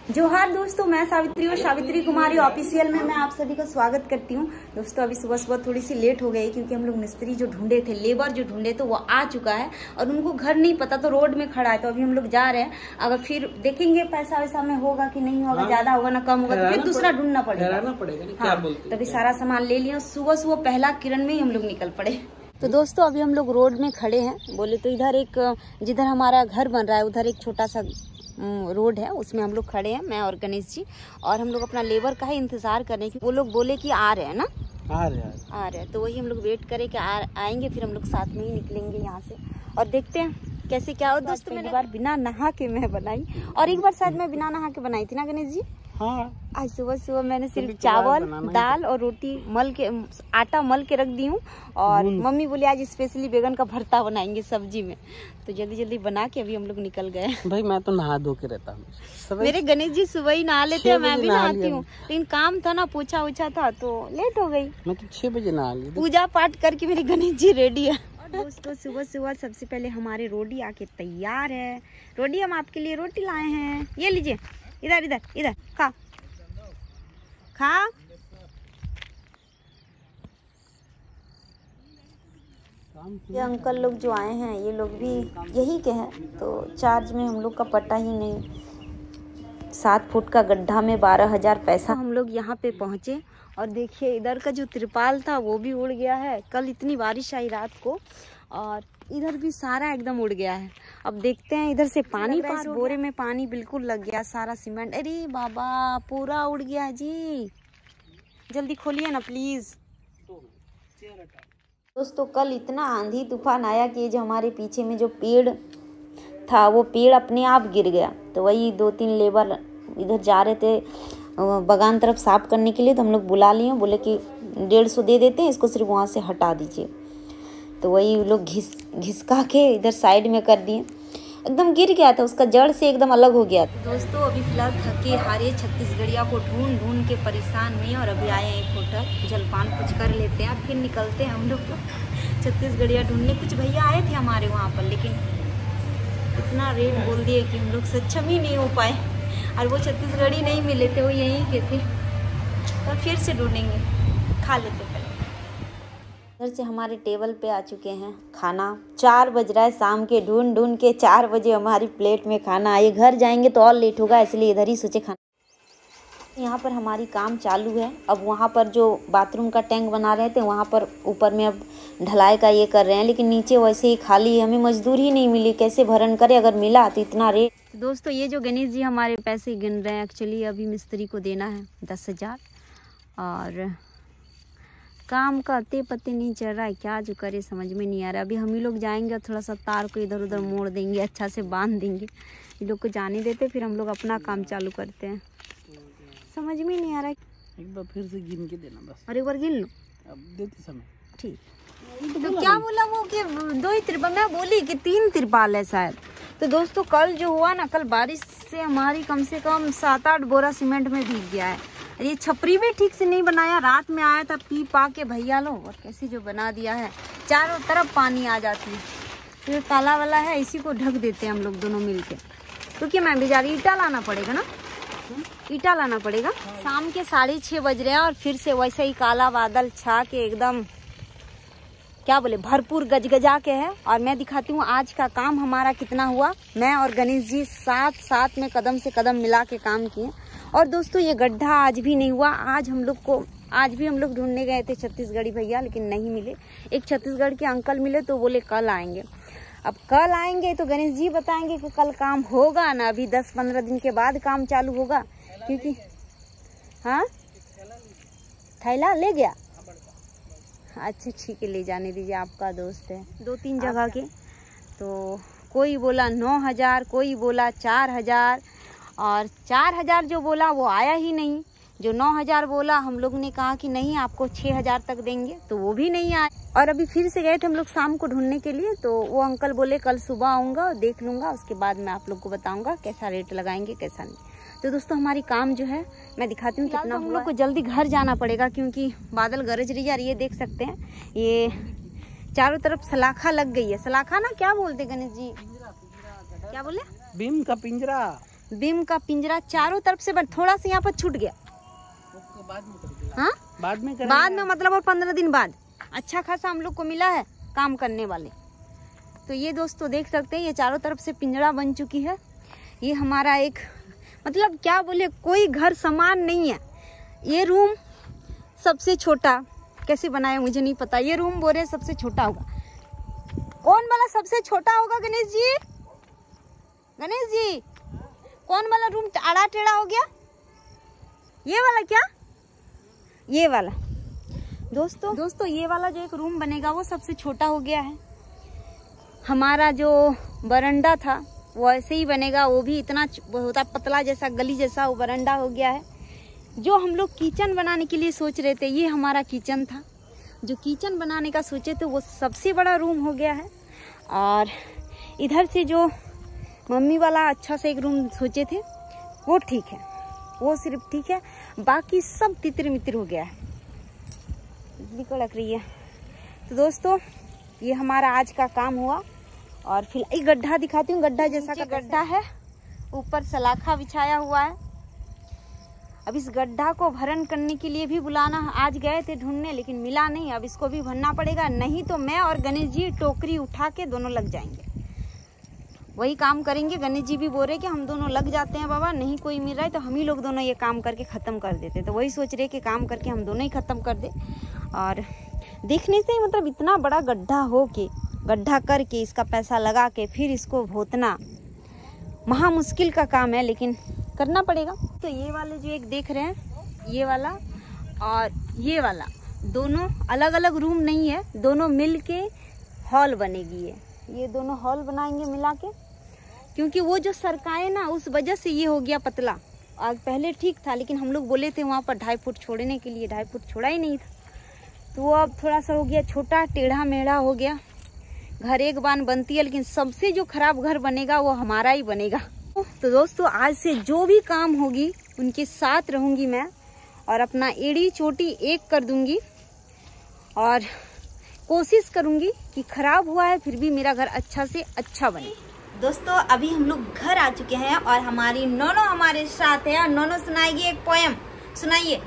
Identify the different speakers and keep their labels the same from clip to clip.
Speaker 1: जोहार दोस्तों, मैं सावित्री और सावित्री कुमारी ऑफिशियल में मैं आप सभी का स्वागत करती हूँ। दोस्तों अभी सुबह सुबह थोड़ी सी लेट हो गई क्योंकि हम लोग मिस्त्री जो ढूंढे थे, लेबर जो ढूंढे तो वो आ चुका है और उनको घर नहीं पता तो रोड में खड़ा है। तो अभी हम लोग जा रहे हैं, अगर फिर देखेंगे पैसा वैसा में होगा कि नहीं होगा, ज्यादा होगा ना कम होगा तो फिर दूसरा ढूंढना पड़ेगा। हाँ, तभी सारा सामान ले लिया। सुबह सुबह पहला किरण में ही हम लोग निकल पड़े। तो दोस्तों अभी हम लोग रोड में खड़े हैं। बोले तो इधर एक जिधर हमारा घर बन रहा है उधर एक छोटा सा रोड है, उसमें हम लोग खड़े हैं, मैं और गणेश जी। और हम लोग अपना लेबर का ही इंतजार कर रहे हैं कि वो लोग बोले कि आ रहे हैं ना, आ रहे हैं। तो वही हम लोग वेट करें कि आएंगे, फिर हम लोग साथ में ही निकलेंगे यहाँ से और देखते हैं कैसे क्या हो। दोस्तों मैंने बार बिना नहा के मैं बनाई और एक बार शायद मैं बिना नहा के बनाई थी ना गणेश जी। हाँ, आज सुबह सुबह मैंने सिर्फ चावल दाल और रोटी मल के आटा मल के रख दी हूँ और मम्मी बोली आज स्पेशली बैगन का भरता बनाएंगे सब्जी में, तो जल्दी जल्दी बना के अभी हम लोग निकल गए।
Speaker 2: भाई मैं तो नहा धो के रहता हूँ।
Speaker 1: मेरे गणेश जी सुबह ही नहा लेते हैं, मैं भी नहाती हूँ, लेकिन काम था ना, पूछा उछा था तो लेट हो गई।
Speaker 2: मैं तो 6 बजे नहा ली।
Speaker 1: पूजा पाठ करके मेरे गणेश जी रेडी है। दोस्तों सुबह सुबह सबसे पहले हमारे रोटी आके तैयार है। रोटी हम आपके लिए रोटी लाए हैं, ये लीजिए, इधर इधर इधर खा खा। ये अंकल लोग जो आए हैं ये लोग भी यही के हैं, तो चार्ज में हम लोग का पता ही नहीं। 7 फुट का गड्ढा में 12,000 पैसा। हम लोग यहाँ पे पहुँचे और देखिए इधर का जो त्रिपाल था वो भी उड़ गया है। कल इतनी बारिश आई रात को और इधर भी सारा एकदम उड़ गया है। अब देखते हैं, इधर से पानी पार, बोरे में पानी बिल्कुल लग गया, सारा सीमेंट, अरे बाबा पूरा उड़ गया है जी। जल्दी खोलिए ना प्लीज। दोस्तों कल इतना आंधी तूफान आया कि जो हमारे पीछे में जो पेड़ था वो पेड़ अपने आप गिर गया। तो वही 2-3 लेबर इधर जा रहे थे बगान तरफ साफ करने के लिए, तो हम लोग बुला लिए, बोले कि 150 दे देते हैं, इसको सिर्फ वहाँ से हटा दीजिए। तो वही लोग घिसका के इधर साइड में कर दिए, एकदम गिर गया था, उसका जड़ से एकदम अलग हो गया था। दोस्तों अभी फिलहाल थके हारे छत्तीसगढ़िया को ढूंढ ढूंढ के परेशान हुए और अभी आए हैं एक होटल, जलपान कुछ कर लेते हैं, फिर निकलते हैं हम लोग छत्तीसगढ़िया ढूंढने। कुछ भैया आए थे हमारे वहाँ पर, लेकिन इतना रेट बोल दिए कि हम लोग सक्षम ही नहीं हो पाए और वो छत्तीसगढ़ी नहीं मिले थे, वो यहीं के थे। तो फिर से ढूंढेंगे, खा लेते पहले। इधर से हमारे टेबल पे आ चुके हैं खाना। 4 बज रहा है शाम के, ढूंढ ढूंढ के 4 बजे हमारी प्लेट में खाना आए। घर जाएंगे तो और लेट होगा, इसलिए इधर ही सोचे खाना। यहाँ पर हमारी काम चालू है। अब वहाँ पर जो बाथरूम का टैंक बना रहे थे वहाँ पर ऊपर में अब ढलाई का ये कर रहे हैं, लेकिन नीचे वैसे ही खाली है, हमें मजदूर ही नहीं मिली, कैसे भरन करे, अगर मिला तो इतना रेट। दोस्तों ये जो गणेश जी हमारे पैसे गिन रहे हैं, एक्चुअली अभी मिस्त्री को देना है 10,000 और काम का अते पत्ते नहीं चल रहा है, क्या जो करे समझ में नहीं आ रहा। अभी हम ही लोग जाएंगे और थोड़ा सा तार को इधर उधर मोड़ देंगे, अच्छा से बांध देंगे, ये लोग को जाने देते, फिर हम लोग अपना काम चालू करते हैं। समझ में नहीं आ रहा है।
Speaker 2: एक बार फिर से गिन के देना बस।
Speaker 1: और एक बार गिन लो
Speaker 2: अब देते समय।
Speaker 1: ठीक। तो क्या बोला वो कि 2 ही तिरपाल, मैं बोली कि 3 तिरपाल है शायद। तो दोस्तों कल जो हुआ ना, कल बारिश से हमारी कम से कम 7-8 बोरा सीमेंट में भीग गया है। ये छपरी भी ठीक से नहीं बनाया, रात में आया था पी पा के भैया लो, और कैसे जो बना दिया है, चारों तरफ पानी आ जाती है। तो ये काला वाला है, इसी को ढक देते हैं हम लोग दोनों मिलके, क्योंकि मैं बेचारी ईटा लाना पड़ेगा ना, ईटा लाना पड़ेगा। शाम के 6:30 बज रहे हैं और फिर से वैसे ही काला बादल छा के एकदम क्या बोले भरपूर गजगजा के है। और मैं दिखाती हूँ आज का काम हमारा कितना हुआ। मैं और गणेश जी साथ में कदम से कदम मिला के काम किए। और दोस्तों ये गड्ढा आज भी नहीं हुआ। आज भी हम लोग ढूंढने गए थे छत्तीसगढ़ी भैया, लेकिन नहीं मिले। एक छत्तीसगढ़ के अंकल मिले तो बोले कल आएंगे। अब कल आएंगे तो गणेश जी बताएंगे कि कल काम होगा ना, अभी 10-15 दिन के बाद काम चालू होगा, क्योंकि हाँ थैला ले गया। अच्छा ठीक है, ले जाने दीजिए, आपका दोस्त है। 2-3 जगह के, तो कोई बोला 9,000, कोई बोला 4,000 और 4,000 जो बोला वो आया ही नहीं। जो 9,000 बोला हम लोग ने कहा कि नहीं आपको 6,000 तक देंगे, तो वो भी नहीं आया। और अभी फिर से गए थे हम लोग शाम को ढूंढने के लिए, तो वो अंकल बोले कल सुबह आऊँगा, देख लूँगा, उसके बाद मैं आप लोग को बताऊँगा कैसा रेट लगाएंगे कैसा नहीं। तो दोस्तों हमारी काम जो है मैं दिखाती हूँ कितना। हम लोग को जल्दी घर जाना पड़ेगा क्योंकि बादल गरज रही है। ये देख सकते हैं, ये चारों तरफ सलाखा लग गई है। सलाखा ना क्या बोलते गणेश जी, क्या बोले?
Speaker 2: बीम का पिंजरा।
Speaker 1: बीम का पिंजरा चारों तरफ से थोड़ा सा यहाँ पर छूट गया।
Speaker 2: उसको बाद में करेंगे।
Speaker 1: हाँ
Speaker 2: बाद में करेंगे।
Speaker 1: बाद में मतलब और 15 दिन बाद अच्छा खासा हम लोग को मिला है काम करने वाले। तो ये दोस्तों देख सकते हैं ये चारों तरफ से पिंजरा बन चुकी है। ये हमारा एक मतलब क्या बोले कोई घर समान नहीं है। ये रूम सबसे छोटा कैसे बनाया मुझे नहीं पता। ये रूम बोले सबसे छोटा होगा। कौन वाला सबसे छोटा होगा गणेश जी? गणेश जी कौन वाला रूम आड़ा टेढ़ा हो गया? ये वाला क्या? ये वाला दोस्तों ये वाला जो एक रूम बनेगा वो सबसे छोटा हो गया है। हमारा जो बरंडा था वो ऐसे ही बनेगा, वो भी इतना होता पतला जैसा गली जैसा वो बरंडा हो गया है। जो हम लोग किचन बनाने के लिए सोच रहे थे ये हमारा किचन था। जो किचन बनाने का सोचे थे वो सबसे बड़ा रूम हो गया है। और इधर से जो मम्मी वाला अच्छा से एक रूम सोचे थे वो ठीक है, वो सिर्फ ठीक है, बाकी सब तितर मितर हो गया है। बिजली कड़क रही है। तो दोस्तों ये हमारा आज का काम हुआ। और फिर एक गड्ढा दिखाती हूँ, गड्ढा जैसा का गड्ढा है, ऊपर सलाखा बिछाया हुआ है। अब इस गड्ढा को भरन करने के लिए भी बुलाना, आज गए थे ढूंढने लेकिन मिला नहीं। अब इसको भी भरना पड़ेगा, नहीं तो मैं और गणेश जी टोकरी उठा के दोनों लग जाएंगे, वही काम करेंगे। गणेश जी भी बोल रहे कि हम दोनों लग जाते हैं बाबा, नहीं कोई मिल रहा है तो हम ही लोग दोनों ये काम करके ख़त्म कर देते। तो वही सोच रहे कि काम करके हम दोनों ही ख़त्म कर दे। और देखने से ही मतलब इतना बड़ा गड्ढा हो के, गड्ढा करके इसका पैसा लगा के फिर इसको भोतना महा मुश्किल का काम है, लेकिन करना पड़ेगा। तो ये वाले जो एक देख रहे हैं, ये वाला और ये वाला दोनों अलग अलग रूम नहीं है, दोनों मिल के हॉल बनेगी। ये दोनों हॉल बनाएंगे मिला के, क्योंकि वो जो सरकाए ना उस वजह से ये हो गया पतला। आज पहले ठीक था लेकिन हम लोग बोले थे वहाँ पर 2.5 फुट छोड़ने के लिए, 2.5 फुट छोड़ा ही नहीं था, तो वो अब थोड़ा सा हो गया छोटा, टेढ़ा मेढ़ा हो गया। घर एक बार बनती है लेकिन सबसे जो खराब घर बनेगा वो हमारा ही बनेगा। तो दोस्तों आज से जो भी काम होगी उनके साथ रहूंगी मैं, और अपना एड़ी चोटी एक कर दूंगी और कोशिश करूंगी कि खराब हुआ है फिर भी मेरा घर अच्छा से अच्छा बने। दोस्तों अभी हम लोग घर आ चुके हैं और हमारी नोनो हमारे साथ है और नोनो सुनाएगी एक पोयम। सुनाइए।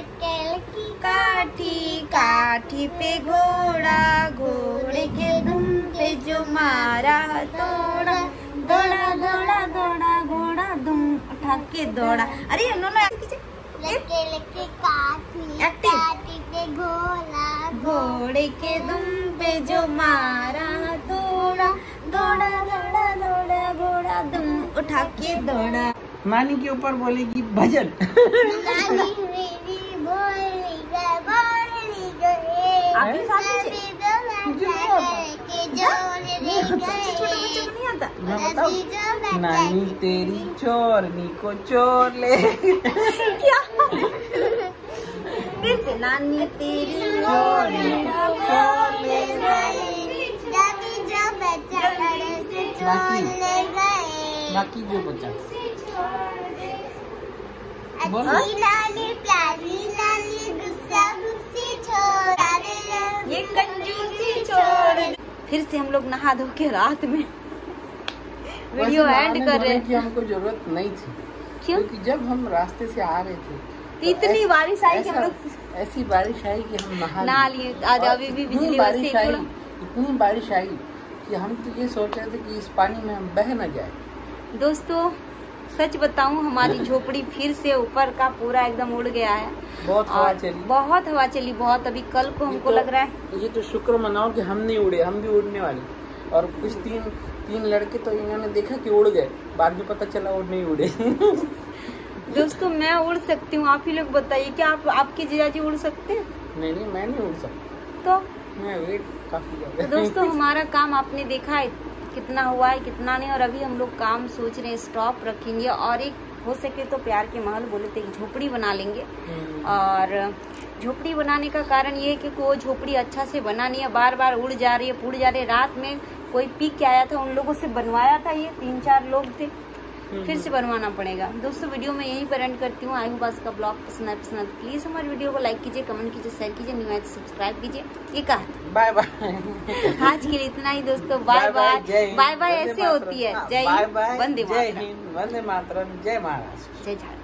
Speaker 1: काठी काठी पे घोड़ा, घोड़े के दुम पे जो मारा तोड़ा, दौड़ा दौड़ा दौड़ा घोड़ा दुम उठा के दौड़ा। अरे नोनो
Speaker 3: लके काठी पे घोड़ा,
Speaker 1: घोड़े के दुम पे जो मारा तोड़ा, दौड़ा दौड़ा दौड़ा घोड़ा दुम उठा के दौड़ा।
Speaker 2: नानी के ऊपर बोलेगी भजन।
Speaker 3: नानी मेरी बोली गए
Speaker 1: आपके साथ
Speaker 2: मैं बताऊं, नानी तेरी चोरनी को चोर ले।
Speaker 1: क्या फिर से नानी तेरी चोरनी को चोर ले
Speaker 2: बाकी जो बचा
Speaker 1: ये कंजूसी छोड़। फिर से हम लोग नहा धो के रात में वीडियो एंड कर रहे
Speaker 2: हैं। हमको जरूरत नहीं थी, क्योंकि जब हम रास्ते से आ रहे थे
Speaker 1: तो इतनी बारिश आई कि हम लोग
Speaker 2: ऐसी बारिश आई कि हम
Speaker 1: नहा लिए। आज अभी भी बिजली
Speaker 2: बारिश आई, इतनी बारिश आई कि हम तो ये सोच रहे थे कि इस पानी में हम बह न जाए।
Speaker 1: दोस्तों सच बताऊं हमारी झोपड़ी फिर से ऊपर का पूरा एकदम उड़ गया है।
Speaker 2: बहुत हवा चली,
Speaker 1: बहुत हवा चली, बहुत। अभी कल को हमको लग रहा है
Speaker 2: ये तो शुक्र मनाओ कि हम नहीं उड़े, हम भी उड़ने वाले। और कुछ तीन लड़के तो इन्होंने देखा कि उड़ गए, बाद में पता चला वो नहीं उड़े।
Speaker 1: दोस्तों मैं उड़ सकती हूँ, आप ही लोग बताइए क्या आपके जीजाजी उड़ सकते हैं?
Speaker 2: नहीं मैं नहीं उड़ सकता,
Speaker 1: तो
Speaker 2: मैं वेट काफी ज्यादा।
Speaker 1: तो दोस्तों हमारा काम आपने देखा है कितना हुआ है कितना नहीं। और अभी हम लोग काम सोच रहे हैं स्टॉप रखेंगे और एक हो सके तो प्यार के महल बोले थे झोपड़ी बना लेंगे। और झोपड़ी बनाने का कारण ये है कि वो झोपड़ी अच्छा से बना नहीं है, बार बार उड़ जा रही है, फूट जा रही है। रात में कोई पीक के आया था, उन लोगों से बनवाया था, ये 3-4 लोग थे फिर से बनवाना पड़ेगा। दोस्तों वीडियो में यहीं पर एंड करती हूँ। आई होप आज का ब्लॉग पसंद है तो प्लीज हमारे वीडियो को लाइक कीजिए, कमेंट कीजिए, शेयर कीजिए, न्यू आए तो सब्सक्राइब कीजिए। ये कहा
Speaker 2: बाय बाय।
Speaker 1: आज के लिए इतना ही दोस्तों। Bye bye. बाय बाय ऐसे होती है। जय हिंद, वंदे
Speaker 2: जय
Speaker 1: मातरम,
Speaker 2: हिंद, वंदे मातरम, जय महाराष्ट्र,
Speaker 1: जय झारखंड।